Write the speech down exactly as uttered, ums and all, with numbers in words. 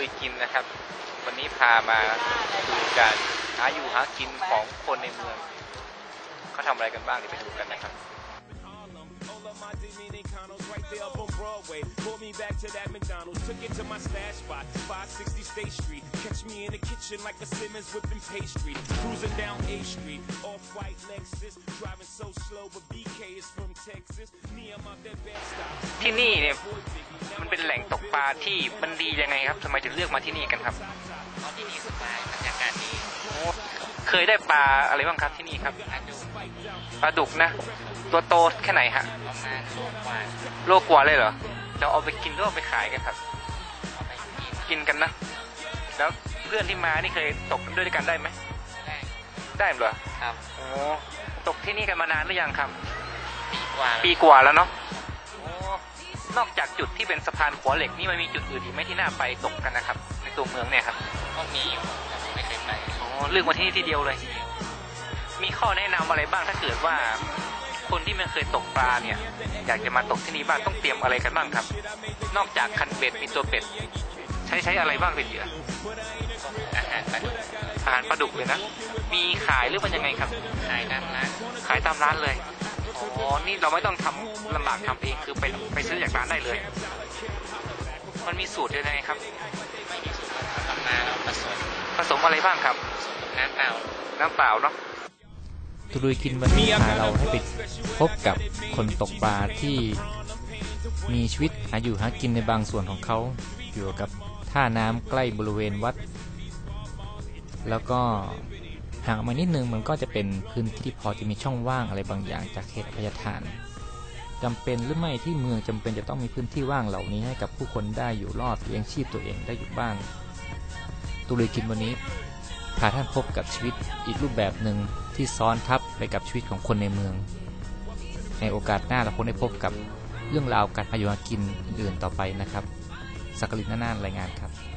ยกินนะครับวันนี้พามาดูการหาอยู่หากินของคนในเมืองเขาทำอะไรกันบ้างเดี๋ยวไปดูกันนะครับที่นี่เนี่ยมันเป็นแหล่งตกปลาที่มันดียังไงครับทำไมถึงเลือกมาที่นี่กันครับเพราะที่นี่สบายบรรยากาศดีเคยได้ปลาอะไรบ้างครับที่นี่ครับปลาดุกนะตัวโตแค่ไหนฮะประมาณโลกว่าโลกว่าเลยเหรอเราเอาไปกินหรือเอาไปขายกันครับเอาไปกินกินกันนะแล้วเพื่อนที่มานี่เคยตกด้วยกันได้ไหมได้ได้เหรอครับโอ้ตกที่นี่กันมานานหรือยังครับปีกว่าปีกว่าแล้วเนาะนอกจากจุดที่เป็นสะพานขัวเหล็กนี่มันมีจุดอื่นอีกไหมที่น่าไปตกกันนะครับในตัวเมืองเนี่ยครับก็มีอยู่แต่ไม่เคยไปอ๋อเลือกมาที่นี่ที่เดียวเลยมีข้อแนะนำอะไรบ้างถ้าเกิดว่าคนที่ไม่เคยตกปลาเนี่ยอยากจะมาตกที่นี่บ้างต้องเตรียมอะไรกันบ้างครับนอกจากคันเบ็ดมีตัวเป็ดใช้ใช้อะไรบ้างเป็นเหยื่ออาหารปลาดุกอาหารปลาดุกเลยนะมีขายหรือมันยังไงครับขายตามร้านขายตามร้านเลยอ๋อนี่เราไม่ต้องทำลำบากทำเองคือไปไปซื้อจากร้านได้เลยมันมีสูตรยังไงครับไม่มีสูตรทำมาเราผสมผสมอะไรบ้างครับน้ำเปล่าน้ำเปล่าเนาะตุลุยกินวันนี้พาเราให้ไปพบกับคนตกปลาที่มีชีวิตหาอยู่หากินในบางส่วนของเขาอยู่กับท่าน้ำใกล้บริเวณวัดแล้วก็ห่างมานิดนึงมันก็จะเป็นพื้นที่พอจะมีช่องว่างอะไรบางอย่างจากเขตอภัยทานจำเป็นหรือไม่ที่เมืองจำเป็นจะต้องมีพื้นที่ว่างเหล่านี้ให้กับผู้คนได้อยู่รอดเลี้ยงชีพตัวเองได้อยู่บ้างตุลุยกินวันนี้พาท่านพบกับชีวิตอีกรูปแบบหนึ่งที่ซ้อนทับไปกับชีวิตของคนในเมืองในโอกาสหน้าเราคงได้พบกับเรื่องราวการหาอยู่หากินอื่นๆต่อไปนะครับสักกลินน่านรายงานครับ